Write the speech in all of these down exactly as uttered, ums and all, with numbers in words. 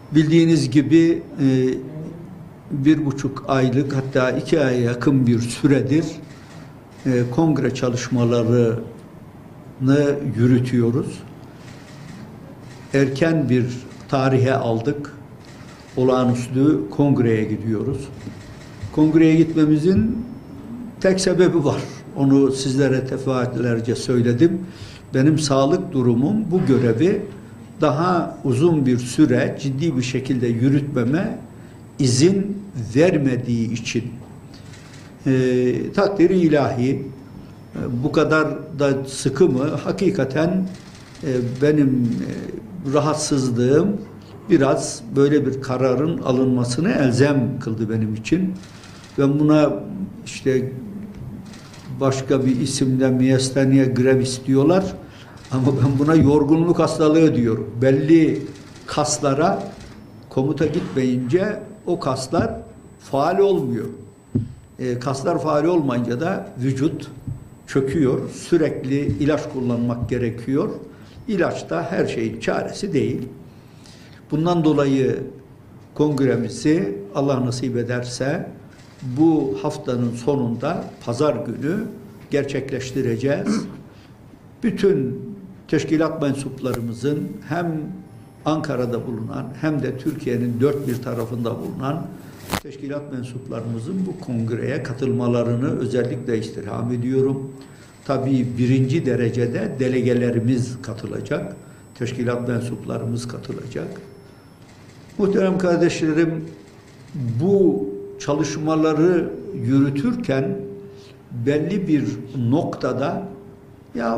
Bildiğiniz gibi e, bir buçuk aylık hatta iki aya yakın bir süredir e, kongre çalışmalarını yürütüyoruz. Erken bir tarihe aldık. Olağanüstü kongreye gidiyoruz. Kongreye gitmemizin tek sebebi var. Onu sizlere defaatlerce söyledim. Benim sağlık durumum bu görevi daha uzun bir süre ciddi bir şekilde yürütmeme izin vermediği için e, takdiri ilahi e, bu kadar da sıkı mı? Hakikaten e, benim e, rahatsızlığım biraz böyle bir kararın alınmasını elzem kıldı benim için. Ben buna işte başka bir isimle miyastenia gravis diyorlar ama ben buna yorgunluk hastalığı diyorum. Belli kaslara komuta gitmeyince o kaslar faal olmuyor. E, kaslar faal olmayınca da vücut çöküyor. Sürekli ilaç kullanmak gerekiyor. İlaç da her şeyin çaresi değil. Bundan dolayı kongremizi Allah nasip ederse bu haftanın sonunda pazar günü gerçekleştireceğiz. Bütün teşkilat mensuplarımızın hem Ankara'da bulunan hem de Türkiye'nin dört bir tarafında bulunan teşkilat mensuplarımızın bu kongreye katılmalarını özellikle istirham ediyorum. Tabii birinci derecede delegelerimiz katılacak, teşkilat mensuplarımız katılacak. Muhterem kardeşlerim, bu çalışmaları yürütürken belli bir noktada ya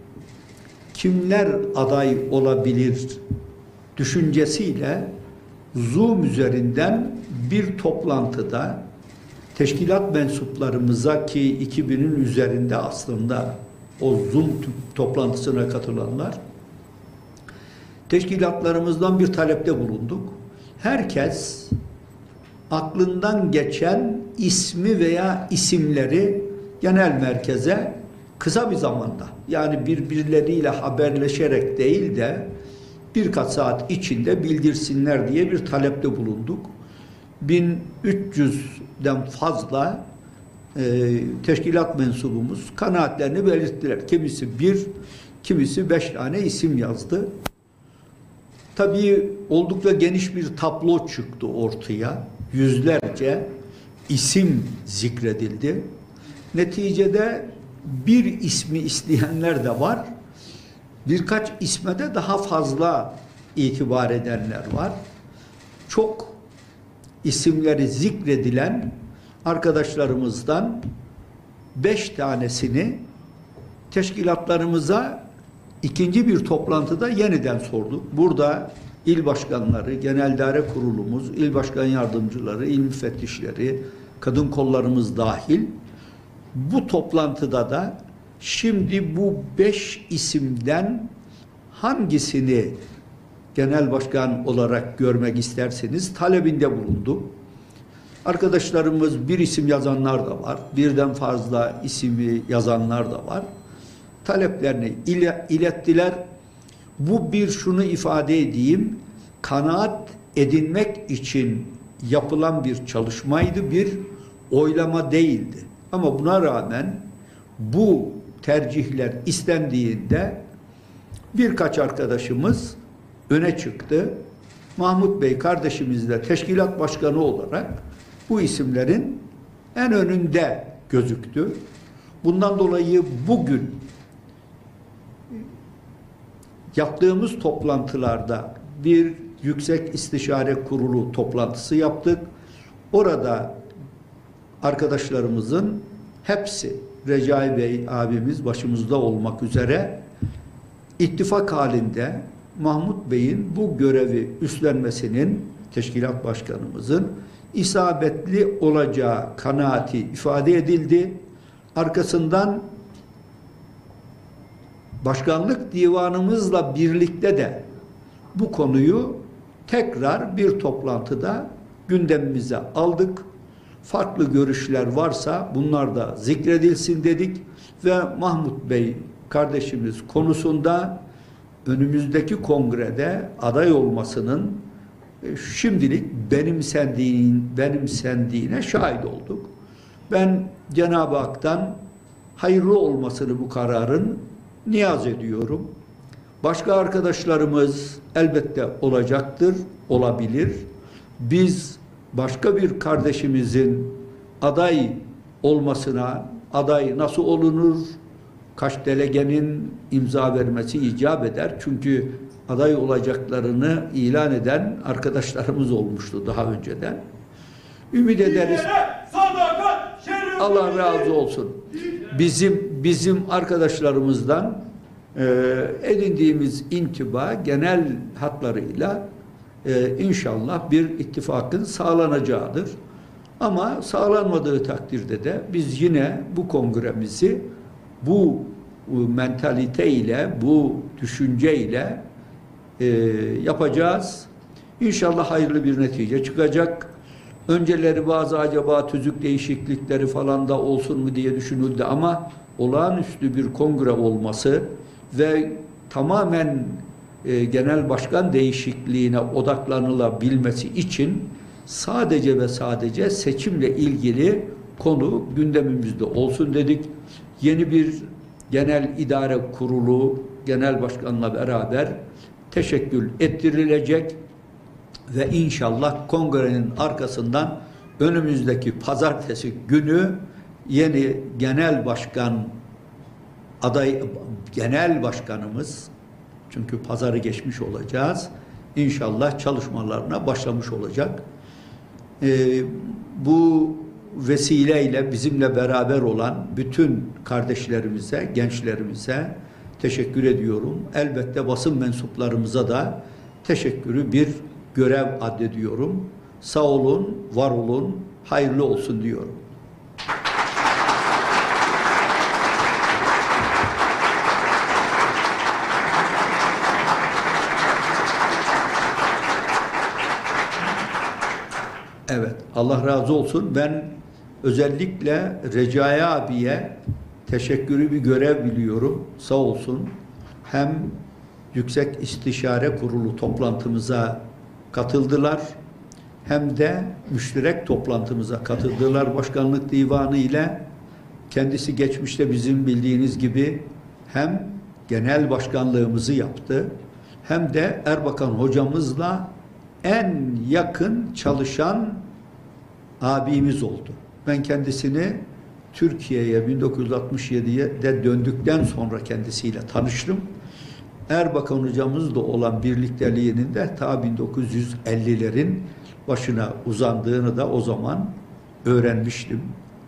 kimler aday olabilir düşüncesiyle Zoom üzerinden bir toplantıda teşkilat mensuplarımıza ki iki binin üzerinde aslında o Zoom toplantısına katılanlar teşkilatlarımızdan bir talepte bulunduk. Herkes aklından geçen ismi veya isimleri genel merkeze kısa bir zamanda yani birbirleriyle haberleşerek değil de birkaç saat içinde bildirsinler diye bir talepte bulunduk. bin üç yüzden fazla e, teşkilat mensubumuz kanaatlerini belirttiler. Kimisi bir, kimisi beş tane isim yazdı. Tabii oldukça geniş bir tablo çıktı ortaya. Yüzlerce isim zikredildi. Neticede bir ismi isteyenler de var. Birkaç isme de daha fazla itibar edenler var. Çok isimleri zikredilen arkadaşlarımızdan beş tanesini teşkilatlarımıza ikinci bir toplantıda yeniden sorduk. Burada il başkanları, genel idare kurulumuz, il başkan yardımcıları, il müfettişleri, kadın kollarımız dahil bu toplantıda da şimdi bu beş isimden hangisini genel başkan olarak görmek isterseniz talebinde bulundu. Arkadaşlarımız bir isim yazanlar da var, birden fazla ismi yazanlar da var. Taleplerini ilettiler. Bu bir şunu ifade edeyim, kanaat edinmek için yapılan bir çalışmaydı, bir oylama değildi. Ama buna rağmen bu tercihler istendiğinde birkaç arkadaşımız öne çıktı. Mahmut Bey kardeşimiz de teşkilat başkanı olarak bu isimlerin en önünde gözüktü. Bundan dolayı bugün yaptığımız toplantılarda bir yüksek istişare kurulu toplantısı yaptık. Orada arkadaşlarımızın hepsi, Recai Bey abimiz başımızda olmak üzere ittifak halinde Mahmut Bey'in bu görevi üstlenmesinin, teşkilat başkanımızın isabetli olacağı kanaati ifade edildi. Arkasından başkanlık divanımızla birlikte de bu konuyu tekrar bir toplantıda gündemimize aldık. Farklı görüşler varsa bunlar da zikredilsin dedik ve Mahmut Bey kardeşimiz konusunda önümüzdeki kongrede aday olmasının e, şimdilik benimsendiğin, benimsendiğine şahit olduk. Ben Cenab-ı Hak'tan hayırlı olmasını bu kararın niyaz ediyorum. Başka arkadaşlarımız elbette olacaktır, olabilir. Biz başka bir kardeşimizin aday olmasına, aday nasıl olunur, kaç delegenin imza vermesi icap eder. Çünkü aday olacaklarını ilan eden arkadaşlarımız olmuştu daha önceden. Ümit ederiz. Allah razı olsun. Bizim bizim arkadaşlarımızdan e, edindiğimiz intiba genel hatlarıyla e, inşallah bir ittifakın sağlanacağıdır. Ama sağlanmadığı takdirde de biz yine bu kongremizi bu mentalite ile, bu düşünce ile e, yapacağız. İnşallah hayırlı bir netice çıkacak. Önceleri bazı acaba tüzük değişiklikleri falan da olsun mu diye düşünüldü ama olağanüstü bir kongre olması ve tamamen e, genel başkan değişikliğine odaklanılabilmesi için sadece ve sadece seçimle ilgili konu gündemimizde olsun dedik. Yeni bir genel idare kurulu genel başkanla beraber teşekkül ettirilecek ve inşallah kongrenin arkasından önümüzdeki pazartesi günü yeni genel başkan aday genel başkanımız, çünkü pazarı geçmiş olacağız, İnşallah çalışmalarına başlamış olacak. Ee, bu vesileyle bizimle beraber olan bütün kardeşlerimize, gençlerimize teşekkür ediyorum. Elbette basın mensuplarımıza da teşekkürü bir görev addediyorum. Sağ olun, var olun, hayırlı olsun diyorum. Evet, Allah razı olsun. Ben özellikle Recai abiye teşekkürü bir görev biliyorum. Sağ olsun. Hem Yüksek İstişare Kurulu toplantımıza katıldılar, hem de müşterek toplantımıza katıldılar başkanlık divanı ile. Kendisi geçmişte bizim bildiğiniz gibi hem genel başkanlığımızı yaptı, hem de Erbakan hocamızla en yakın çalışan abimiz oldu. Ben kendisini Türkiye'ye bin dokuz yüz altmış yedi'de döndükten sonra kendisiyle tanıştım. Erbakan hocamızla olan birlikteliğinin de ta bin dokuz yüz elli'lerin başına uzandığını da o zaman öğrenmiştim.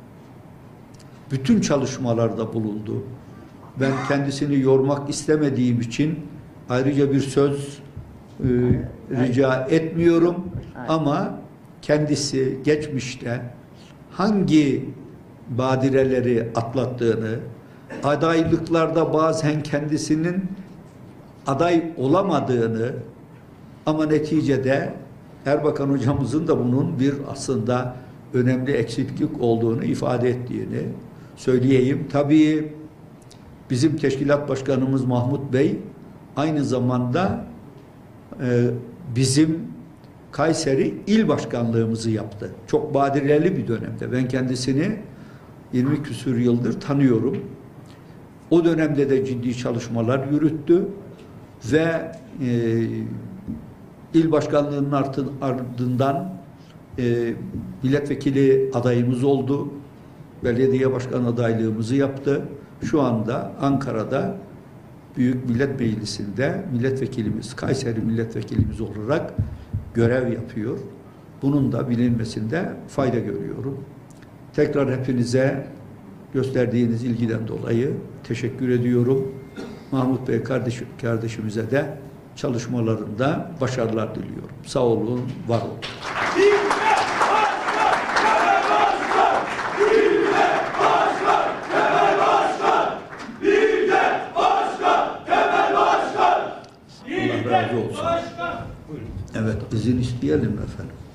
Bütün çalışmalarda bulundu. Ben kendisini yormak istemediğim için ayrıca bir söz e, rica etmiyorum. Ama kendisi geçmişte hangi badireleri atlattığını, adaylıklarda bazen kendisinin aday olamadığını ama neticede Erbakan hocamızın da bunun bir aslında önemli eksiklik olduğunu ifade ettiğini söyleyeyim. Tabii bizim teşkilat başkanımız Mahmut Bey aynı zamanda e, bizim Kayseri il başkanlığımızı yaptı. Çok badireli bir dönemde. Ben kendisini yirmi küsur yıldır tanıyorum. O dönemde de ciddi çalışmalar yürüttü ve e, il başkanlığının ardından e, milletvekili adayımız oldu. Belediye başkan adaylığımızı yaptı. Şu anda Ankara'da Büyük Millet Meclisi'nde milletvekilimiz, Kayseri milletvekilimiz olarak görev yapıyor. Bunun da bilinmesinde fayda görüyorum. Tekrar hepinize gösterdiğiniz ilgiden dolayı teşekkür ediyorum. Mahmut Bey kardeş, kardeşimize de çalışmalarında başarılar diliyorum. Sağ olun, var olun. Allah razı olsun. Evet, izin isteyelim efendim.